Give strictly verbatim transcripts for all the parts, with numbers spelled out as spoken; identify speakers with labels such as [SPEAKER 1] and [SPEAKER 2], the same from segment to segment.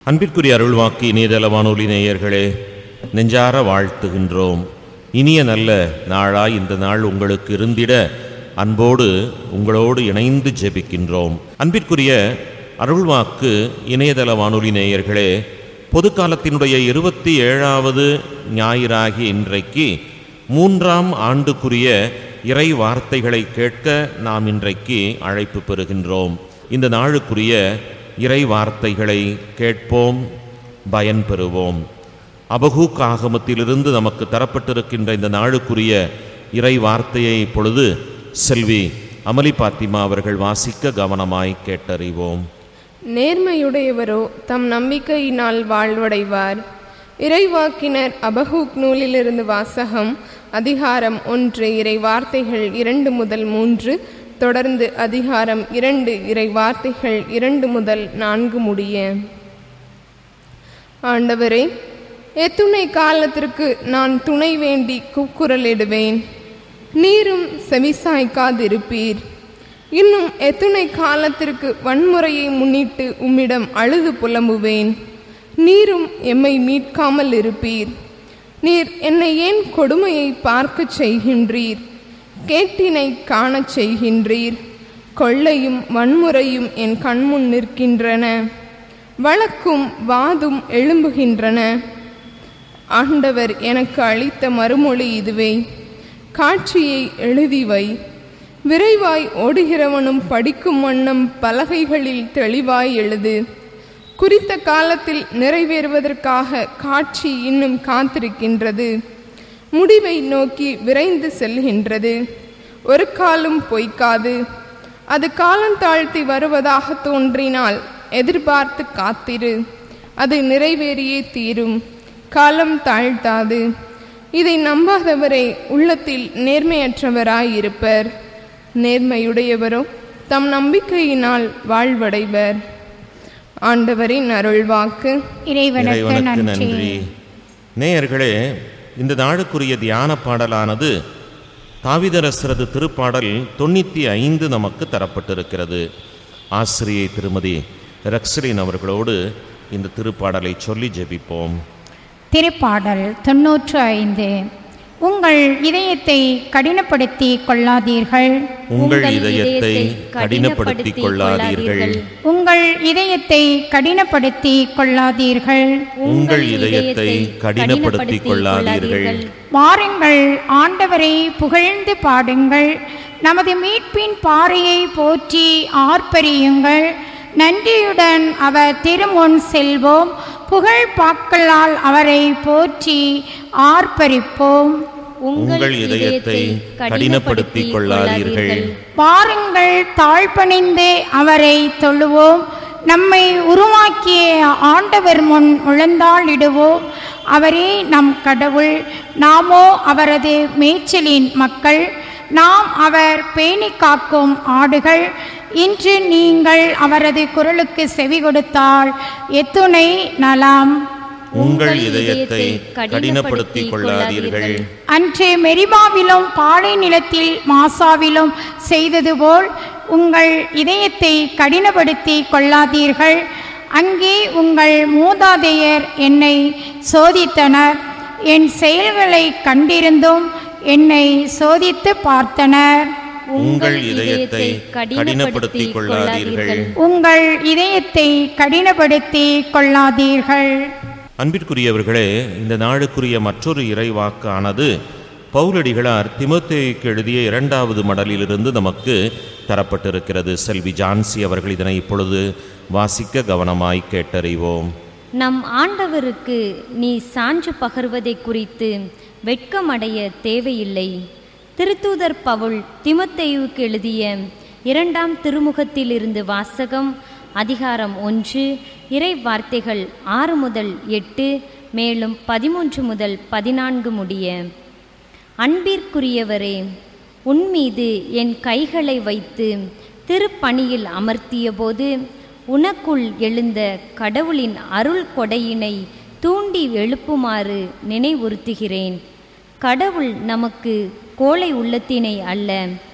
[SPEAKER 1] அன்பிற்குரிய அருள்வாக்கு இணையதள வானொலி நேயர்களே, நெஞ்சார வாழ்த்துகின்றோம். இனிய நல்ல நாளாய் இந்த நாள் உங்களுக்கு இருந்திட அன்போடு உங்களோடு இணைந்து ஜெபிக்கின்றோம். அன்பிற்குரிய அருள்வாக்கு இணையதள வானொலி நேயர்களே, பொது காலத்தினுடைய இருபத்தி ஏழாவது ஞாயிறாகிய இன்றைக்கு மூன்றாம் ஆண்டுக்குரிய இறை வார்த்தைகளை கேட்க நாம் இன்றைக்கு அழைப்பு பெறுகின்றோம். இந்த நாளுக்குரிய இறை வார்த்தைகளை கேட்போம், பயன் பெறுவோம். அபகூக் ஆகமத்திலிருந்து நமக்கு தரப்பட்டிருக்கின்ற இந்த நாளுக்குரிய இறை வார்த்தையை இப்பொழுது செல்வி அமலி பாத்திமா அவர்கள் வாசிக்க கவனமாய் கேட்டறிவோம்.
[SPEAKER 2] நேர்மையுடையவரோ தம் நம்பிக்கையினால் வாழ்வடைவார். இறைவாக்கினர் அபகூக் நூலிலிருந்து வாசகம். அதிகாரம் ஒன்று, இறை வார்த்தைகள் இரண்டு முதல் மூன்று, தொடர்ந்து அதிகாரம் இரண்டு, இறை வார்த்தைகள் இரண்டு முதல் நான்கு முடிய. ஆண்டவரே, எத்துணை காலத்திற்கு நான் துணை வேண்டி கூக்குரலிடுவேன், நீரும் செவிசாய்க்காதிருப்பீர். இன்னும் எத்துணை காலத்திற்கு வன்முறையை முன்னிட்டு உம்மிடம் அழுது புலம்புவேன், நீரும் எம்மை மீட்காமல் இருப்பீர். நீர் என்னை ஏன் கொடுமையை பார்க்க செய்கின்றீர்? கேட்டினை காணச் செய்கின்றீர். கொள்ளையும் வன்முறையும் என் கண்முன் நிற்கின்றன, வழக்கும் வாதும் எழும்புகின்றன. ஆண்டவர் எனக்கு அளித்த மறுமொழி இதுவே, காட்சியை எழுதிவை, விரைவாய் ஓடுகிறவனும் படிக்கும் வண்ணம் பலகைகளில் தெளிவாய் எழுது. குறித்த காலத்தில் நிறைவேறுவதற்காக காட்சி இன்னும் காத்திருக்கின்றது, முடிவை நோக்கி விரைந்து செல்கின்றது. ஒரு காலம் பொய்க்காது. அது காலம் தாழ்த்தி வருவதாக தோன்றினால் எதிர்பார்த்து காத்திரு, அது நிறைவேறியே தீரும். காலம் தாழ்த்தாது. இதை நம்பாதவரை உள்ளத்தில் நேர்மையற்றவராயிருப்பர். நேர்மையுடையவரோ தம் நம்பிக்கையினால் வாழ்வடைவர். ஆண்டவரின் அருள்வாக்கு.
[SPEAKER 1] இறைவனுக்கு நன்றி. நேயர்களே, இந்த நாளுக்குரிய தியான பாடலானது தாவீதரசரது திருப்பாடல் தொண்ணூற்றி ஐந்து நமக்கு தரப்பட்டிருக்கிறது. ஆசிரியை திருமதி ரக்ஸலின் அவர்களோடு இந்த திருப்பாடலை சொல்லி ஜெபிப்போம்.
[SPEAKER 3] திருப்பாடல் தொன்னூற்று ஐந்து. உங்கள் இதயத்தை கடினப்படுத்தி கொள்ளாதீர்கள்.
[SPEAKER 1] உங்கள் இதயத்தை கடினப்படுத்தி கொள்ளாதீர்கள்.
[SPEAKER 3] உங்கள் இதயத்தை கடினப்படுத்தி கொள்ளாதீர்கள்.
[SPEAKER 1] உங்கள் இதயத்தை கடினப்படுத்தி கொள்ளாதீர்கள்.
[SPEAKER 3] வாருங்கள், ஆண்டவரை புகழ்ந்து பாடுங்கள். நமது மீட்பின் பாறையை போற்றி ஆர்ப்பரியுங்கள். நன்றியுடன் அவர் திருமுன் செல்வோம். புகழ் பாக்களால் அவரை போற்றி ஆர்ப்பரிப்போம்.
[SPEAKER 1] உங்கள் இதயத்தை கடினப்படுத்தி கொள்ளாதீர்கள்.
[SPEAKER 3] பாருங்கள், தாழ்பணிந்து அவரை தொழுவோம். நம்மை உருவாக்கிய ஆண்டவர் முன் முழந்தாளிடுவோம். அவரே நம் கடவுள், நாமோ அவரது மேய்ச்சலின் மக்கள். நாம் அவர் பேணி காக்கும் ஆடுகள். இன்று நீங்கள் அவரது குரலுக்கு செவி கொடுத்தால் எத்துணை நலம்.
[SPEAKER 1] உங்கள் இதயத்தை கடினப்படுத்தி கொள்ளாதீர்கள்.
[SPEAKER 3] அன்று மெரிபாவிலும் பாலை நிலத்தில் மாசாவிலும் செய்தது போல் உங்கள் இதயத்தை கடினப்படுத்தி கொள்ளாதீர்கள். அங்கே உங்கள் மூதாதையர் என்னை சோதித்தனர். என் செயல்களை கண்டிருந்தும் என்னை சோதித்து பார்த்தனர்.
[SPEAKER 1] உங்கள் இதயத்தை கடினப்படுத்தி கொள்ளாதீர்கள்.
[SPEAKER 3] உங்கள் இதயத்தை கடினப்படுத்தி கொள்ளாதீர்கள்.
[SPEAKER 1] அன்பிற்குரியவர்களே, இந்த நாளுக்குரிய மற்றொரு இறைவாக்கானது பவுலடிகளார் தீமோத்தேயுக்கு எழுதிய இரண்டாவது மடலிலிருந்து நமக்கு தரப்பட்டிருக்கிறது. செல்வி ஜான்சி அவர்கள் இதனை இப்பொழுது வாசிக்க கவனமாய் கேட்டறிவோம்.
[SPEAKER 4] நம் ஆண்டவருக்கு நீ சான்று பகர்வதை குறித்து வெட்கமடைய தேவையில்லை. திருத்தூதர் பவுல் தீமோத்தேயுக்கு எழுதிய இரண்டாம் திருமுகத்திலிருந்து வாசகம். அதிகாரம் ஒன்று, இறை வார்த்தைகள் ஆறு முதல் எட்டு, மேலும் பதிமூன்று முதல் பதினான்கு முடிய. அன்பிற்குரியவரே, உன்மீது என் கைகளை வைத்து திருப்பணியில் அமர்த்திய போது உனக்குள் எழுந்த கடவுளின் அருள் கொடையினை தூண்டி எழுப்புமாறு நினைவுறுத்துகிறேன். கடவுள் நமக்கு கோழை உள்ளத்தினை அல்ல,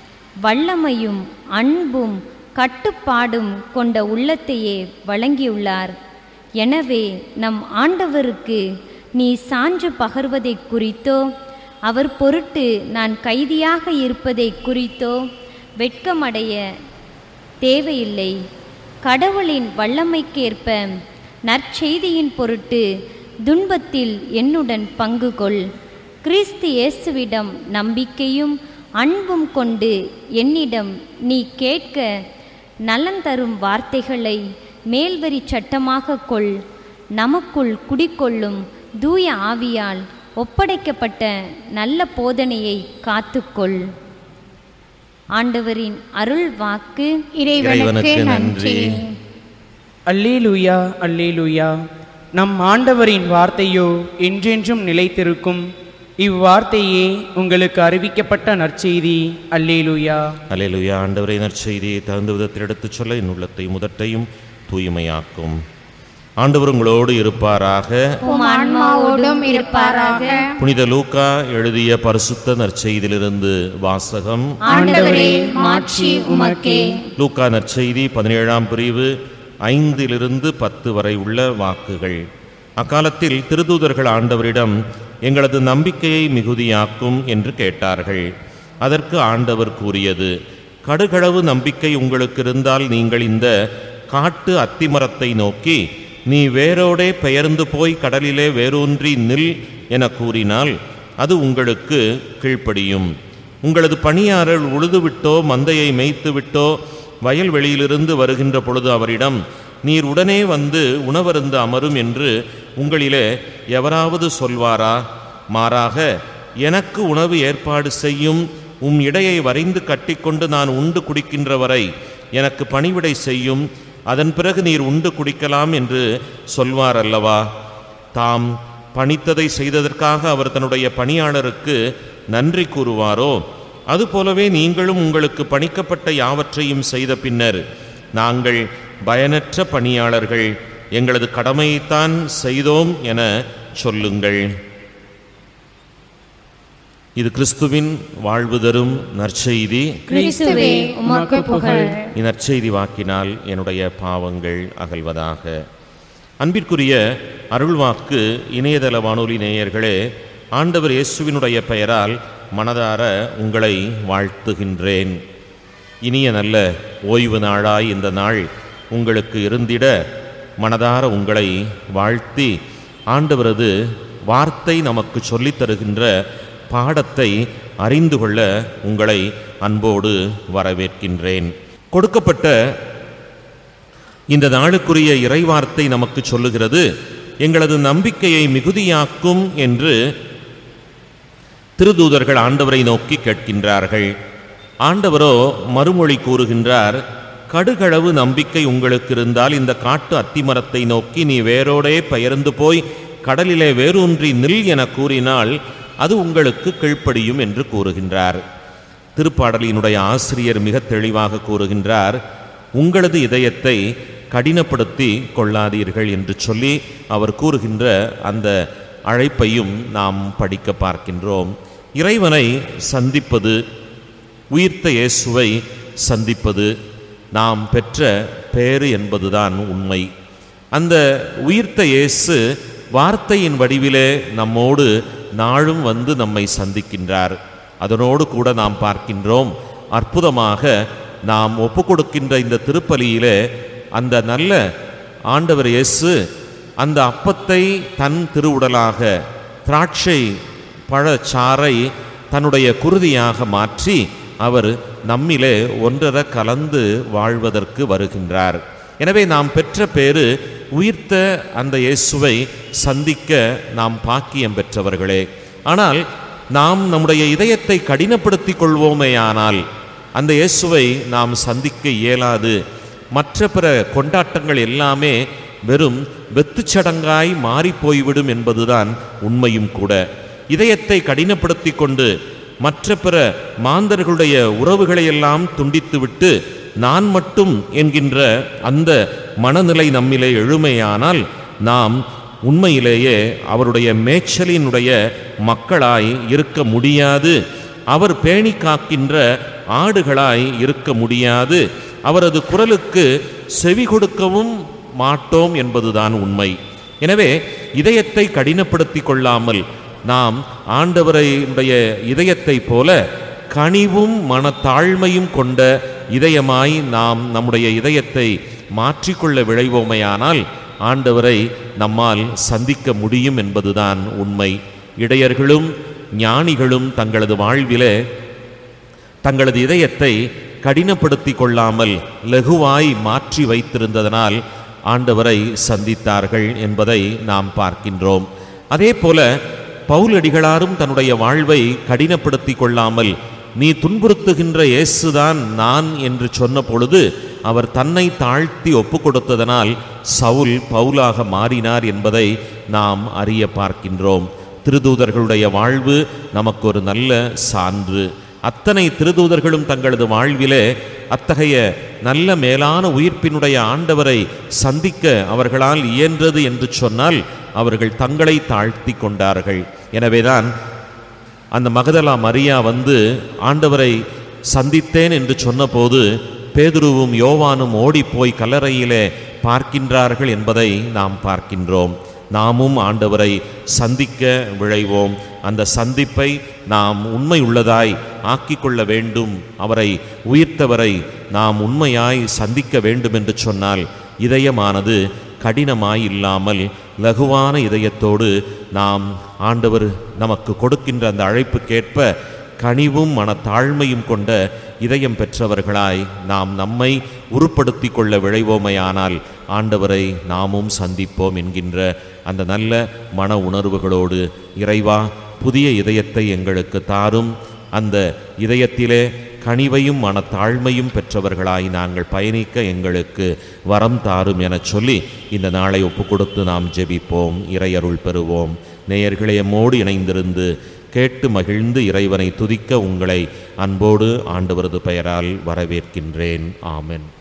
[SPEAKER 4] வல்லமையும் அன்பும் கட்டுப்பாடும் கொண்ட உள்ளத்தையே வழங்கியுள்ளார். எனவே நம் ஆண்டவருக்கு நீ சான்று பகர்வதை குறித்தோ அவர் பொருட்டு நான் கைதியாக இருப்பதை குறித்தோ வெட்கமடைய தேவையில்லை. கடவுளின் வல்லமைக்கேற்ப நற்செய்தியின் பொருட்டு துன்பத்தில் என்னுடன் பங்கு கொள். கிறிஸ்து இயேசுவிடம் நம்பிக்கையும் அன்பும் கொண்டு என்னிடம் நீ கேட்க நலன் தரும் வார்த்தைகளை மேல்வரி சட்டமாக கொள். நமக்குள் குடிக்கொள்ளும் தூய ஆவியால் ஒப்படைக்கப்பட்ட நல்ல போதனையை காத்துக்கொள். ஆண்டவரின் அருள் வாக்கு.
[SPEAKER 3] இறைவனுக்கு நன்றி.
[SPEAKER 5] அல்லேலூயா, அல்லேலூயா. நம் ஆண்டவரின் வார்த்தையோ என்றென்றும் நிலைத்திருக்கும். இவ்வார்த்தையே உங்களுக்கு அறிவிக்கப்பட்ட நற்செய்தி. அல்லேலூயா,
[SPEAKER 1] அல்லேலூயா. ஆண்டவரை நற்செய்தியை தகுந்த விதத்தில் எடுத்துச் சொல்ல என் உள்ளத்தை முதட்டையும் தூய்மையாக்கும். ஆண்டவர் உங்களோடு இருப்பாராக,
[SPEAKER 3] உம் ஆன்மாவோடும் இருப்பாராக.
[SPEAKER 1] புனித லூக்கா எழுதிய பரிசுத்த நற்செய்தியிலிருந்து வாசகம்.
[SPEAKER 3] ஆண்டவரே, மாட்சி உமக்கே.
[SPEAKER 1] லூக்கா நற்செய்தி பதினேழாம் பிரிவு ஐந்திலிருந்து பத்து வரை உள்ள வாக்குகள். அக்காலத்தில் திருதூதர்கள் ஆண்டவரிடம், எங்களது நம்பிக்கையை மிகுதியாக்கும் என்று கேட்டார்கள். அதற்கு ஆண்டவர் கூறியது, கடுகளவு நம்பிக்கை உங்களுக்கு இருந்தால் நீங்கள் இந்த காட்டு அத்திமரத்தை நோக்கி, நீ வேரோடே பெயர்ந்து போய் கடலிலே வேரூன்றி நில் என கூறினால் அது உங்களுக்கு கீழ்ப்படியும். உங்களது பணியாளர் உழுதுவிட்டோ மந்தையை மேய்த்துவிட்டோ வயல்வெளியிலிருந்து வருகின்ற பொழுது அவரிடம், நீர் உடனே வந்து உணவருந்து அமரும் என்று உங்களிலே எவராவது சொல்வாரா? மாறாக, எனக்கு உணவு ஏற்பாடு செய்யும், உம் இடையை வரைந்து கட்டிக்கொண்டு நான் உண்டு குடிக்கின்ற வரை எனக்கு பணிவிடை செய்யும், அதன் பிறகு நீர் உண்டு குடிக்கலாம் என்று சொல்வார் அல்லவா? தாம் பணித்ததை செய்ததற்காக அவர் தன்னுடைய பணியாளருக்கு நன்றி கூறுவாரோ? அதுபோலவே நீங்களும் உங்களுக்கு பணிக்கப்பட்ட யாவற்றையும் செய்த பின்னர், நாங்கள் பயனற்ற பணியாளர்கள், எங்களது கடமையைத்தான் செய்தோம் என சொல்லுங்கள். இது கிறிஸ்துவின் வாழ்வு தரும் நற்செய்தி.
[SPEAKER 3] கிறிஸ்துவே, உமக்கு புகழ்.
[SPEAKER 1] இந்நற்செய்தி வாக்கினால் என்னுடைய பாவங்கள் அகல்வதாக. அன்பிற்குரிய அருள்வாக்கு இணையதள வானொலி நேயர்களே, ஆண்டவர் இயேசுவினுடைய பெயரால் மனதார உங்களை வாழ்த்துகின்றேன். இனிய நல்ல ஓய்வு நாளாய் இந்த நாள் உங்களுக்கு இருந்திட மனதார உங்களை வாழ்த்தி, ஆண்டவரது வார்த்தை நமக்கு சொல்லித் தருகின்ற பாடத்தை அறிந்து கொள்ள உங்களை அன்போடு வரவேற்கின்றேன். கொடுக்கப்பட்ட இந்த நாளுக்குரிய இறைவார்த்தை நமக்கு சொல்லுகிறது, எங்களது நம்பிக்கையை மிகுதியாக்கும் என்று திருதூதர்கள் ஆண்டவரை நோக்கி கேட்கின்றார்கள். ஆண்டவரோ மறுமொழி கூறுகின்றார், கடுகளவு நம்பிக்கை உங்களுக்கு இருந்தால் இந்த காட்டு அத்திமரத்தை நோக்கி, நீ வேரோடே பெயர்ந்து போய் கடலிலே வேரூன்றி நில் என கூறினால் அது உங்களுக்கு கீழ்ப்படியும் என்று கூறுகின்றார். திருப்பாடலினுடைய ஆசிரியர் மிக தெளிவாக கூறுகின்றார், உங்களது இதயத்தை கடினப்படுத்தி கொள்ளாதீர்கள் என்று சொல்லி அவர் கூறுகின்ற அந்த அழைப்பையும் நாம் படிக்க பார்க்கின்றோம். இறைவனை சந்திப்பது, உயிர்த்த இயேசுவை சந்திப்பது நாம் பெற்ற பேறு என்பதுதான் உண்மை. அந்த உயிர்த்த இயேசு வார்த்தையின் வடிவிலே நம்மோடு நாளும் வந்து நம்மை சந்திக்கின்றார். அதனோடு கூட நாம் பார்க்கின்றோம், அற்புதமாக நாம் ஒப்பு கொடுக்கின்ற இந்த திருப்பலியிலே அந்த நல்ல ஆண்டவர் இயேசு அந்த அப்பத்தை தன் திருவுடலாக, திராட்சை பழச்சாறை தன்னுடைய குருதியாக மாற்றி அவர் நம்மிலே ஒன்றர கலந்து வாழ்வதற்கு வருகின்றார். எனவே நாம் பெற்ற பேறு உயிர்த்த அந்த இயேசுவை சந்திக்க நாம் பாக்கியம் பெற்றவர்களே. ஆனால் நாம் நம்முடைய இதயத்தை கடினப்படுத்தி கொள்வோமேயானால் அந்த இயேசுவை நாம் சந்திக்க இயலாது. மற்ற பிற கொண்டாட்டங்கள் எல்லாமே வெறும் வெத்துச்சடங்காய் மாறி போய்விடும் என்பதுதான் உண்மையும் கூட. இதயத்தை கடினப்படுத்தி கொண்டு மற்ற பிற மாந்தர்களுடைய உறவுகளையெல்லாம் துண்டித்துவிட்டு நான் மட்டும் என்கின்ற அந்த மனநிலை நம்மிலே எழுமையானால் நாம் உண்மையிலேயே அவருடைய மேய்ச்சலினுடைய மக்களாய் இருக்க முடியாது. அவர் பேணி காக்கின்ற ஆடுகளாய் இருக்க முடியாது. அவரது குரலுக்கு செவி கொடுக்கவும் மாட்டோம் என்பதுதான் உண்மை. எனவே இதயத்தை கடினப்படுத்தி கொள்ளாமல் நாம் ஆண்டவரையுடைய இதயத்தைப் போல கனிவும் மனத்தாழ்மையும் கொண்ட இதயமாய் நாம் நம்முடைய இதயத்தை மாற்றிக்கொள்ள விழைவோமையானால் ஆண்டவரை நம்மால் சந்திக்க முடியும் என்பதுதான் உண்மை. இடையர்களும் ஞானிகளும் தங்களது வாழ்விலே தங்களது இதயத்தை கடினப்படுத்தி கொள்ளாமல் லகுவாய் மாற்றி வைத்திருந்ததனால் ஆண்டவரை சந்தித்தார்கள் என்பதை நாம் பார்க்கின்றோம். அதே போல பவுலடிகளாரும் தன்னுடைய வாழ்வை கடினப்படுத்தி கொள்ளாமல் நீ துன்புறுத்துகின்ற இயேசுதான் நான் என்று சொன்ன பொழுது அவர் தன்னை தாழ்த்தி ஒப்பு கொடுத்ததனால் சவுல் பவுலாக மாறினார் என்பதை நாம் அறிய பார்க்கின்றோம். திருதூதர்களுடைய வாழ்வு நமக்கு ஒரு நல்ல சான்று. அத்தனை திருதூதர்களும் தங்களது வாழ்விலே அத்தகைய நல்ல மேலான உயிர்ப்பினுடைய ஆண்டவரை சந்திக்க அவர்களால் இயன்றது என்று சொன்னால் அவர்கள் தங்களை தாழ்த்தி கொண்டார்கள். எனவேதான் அந்த மகதலா மரியா வந்து ஆண்டவரை சந்தித்தேன் என்று சொன்னபோது பேதுருவும் யோவானும் ஓடிப்போய் கல்லறையிலே பார்க்கின்றார்கள் என்பதை நாம் பார்க்கின்றோம். நாமும் ஆண்டவரை சந்திக்க விழைவோம். அந்த சந்திப்பை நாம் உண்மை உள்ளதாய் ஆக்கிக்கொள்ள வேண்டும். அவரை உயிர்த்தவரை நாம் உண்மையாய் சந்திக்க வேண்டும் என்று சொன்னால் இதயமானது கடினமாய் இல்லாமல் லகுவான இதயத்தோடு நாம் ஆண்டவர் நமக்கு கொடுக்கின்ற அந்த அழைப்புக்கேற்ப கனிவும் மனத்தாழ்மையும் கொண்ட இதயம் பெற்றவர்களாய் நாம் நம்மை உருப்படுத்தி கொள்ள விழைவோமையானால் ஆண்டவரை நாமும் சந்திப்போம் என்கின்ற அந்த நல்ல மன உணர்வுகளோடு இறைவா புதிய இதயத்தை எங்களுக்கு தாரும், அந்த இதயத்திலே கனிவையும் மனத்தாழ்மையும் பெற்றவர்களாய் நாங்கள் பயணிக்க எங்களுக்கு வரம் தாரும் என சொல்லி இந்த நாளை ஒப்பு கொடுத்து நாம் ஜெபிப்போம். இறையருள் பெறுவோம். நேயர்களே, எம்மோடு இணைந்திருந்து கேட்டு மகிழ்ந்து இறைவனை துதிக்க உங்களை அன்போடு ஆண்டவரது பெயரால் வரவேற்கின்றேன். ஆமென்.